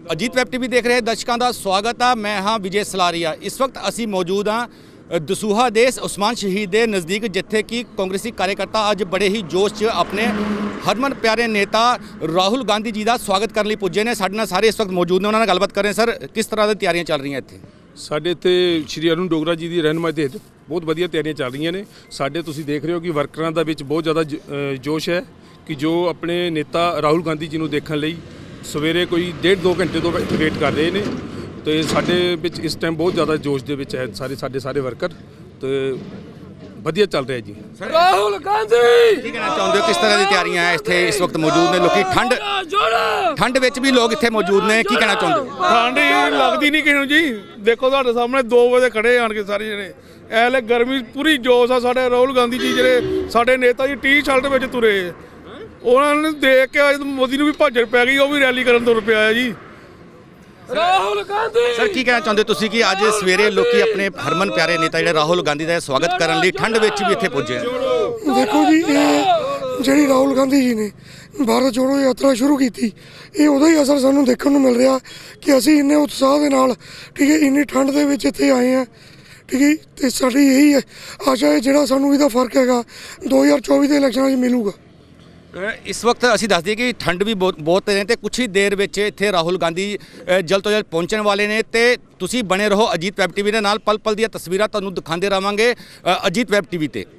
Ajit web TV देख रहे दर्शकों का स्वागत है। मैं हाँ विजय सलारिया। इस वक्त असी मौजूद हाँ दसूहा दे उस्मान शहीद के नज़दीक, जिथे कि कांग्रेसी कार्यकर्ता अज बड़े ही जोश च अपने हरमन प्यारे नेता राहुल गांधी जी का स्वागत करने पुजे ने। साडे नाल सारे इस वक्त मौजूद ने, उन्होंने गलबात कर रहे हैं। सर, किस तरह की तैयारियां चल रही हैं इत्थे? साडे ते श्री अरुण डोगरा जी की रहनुमाई ते बहुत वधिया तैयारियां चल रही ने। साडे तुसीं देख रहे हो कि वर्करां दा विच बहुत ज़्यादा जोश है कि जो अपने नेता राहुल गांधी जी नूं देखण लई सवेरे कोई 1.5-2 घंटे तो इत्थे वेट कर रहे हैं। तो साडे विच इस टाइम बहुत ज़्यादा जोश दे विच है सारे वर्कर, तो वधिया चल रहा है जी। राहुल गांधी की कहना चाहते हो, किस तरह की तैयारियां हैं इत्थे इस वक्त मौजूद ने? लोग ठंड विच भी लोग इत्थे मौजूद ने, की कहना चाहते हो? ठंड लगती नहीं किसी जी। देखो तुहाडे सामने 2 बजे खड़े आन के सारे जने, ऐले गर्मी पूरी जोश आ। साडे राहुल गांधी जी जिहड़े साडे नेता जी टी-शर्ट में तुरे, उन्होंने देख के अज मोदी भी भाजड़ पै गई, वो भी रैली करन तुर पिया है जी। राहुल गांधी सर, की कहना चाहते हो तुसीं कि अज सवेरे लोग अपने हरमन प्यारे नेता जिहड़े राहुल गांधी का स्वागत करने लई ठंड विच भी इत्थे पुजे? देखो जी, ये जी राहुल गांधी जी ने भारत जोड़ो यात्रा शुरू की, ये उदा ही असर सानू देखने को मिल रहा कि असी इन्ने उत्साह के नाल, ठीक है, इन्नी ठंड के विच इत्थे आए हैं, ठीक है। तो साडी यही है आशा है जिहड़ा सानू इहदा फर्क हैगा 2024 के इलैक्शनां 'च मिलूगा। इस वक्त असीं दस दिए कि ठंड भी बहुत है, तो कुछ ही देर में इत्थे राहुल गांधी जल्द तो जल्द पहुँचने वाले ने। तो तुसीं बने रहो अजीत वैब टीवी के नाल, पल पल दी तस्वीरां तुहानूं दिखाते रहांगे अजीत वैब टीवी ते।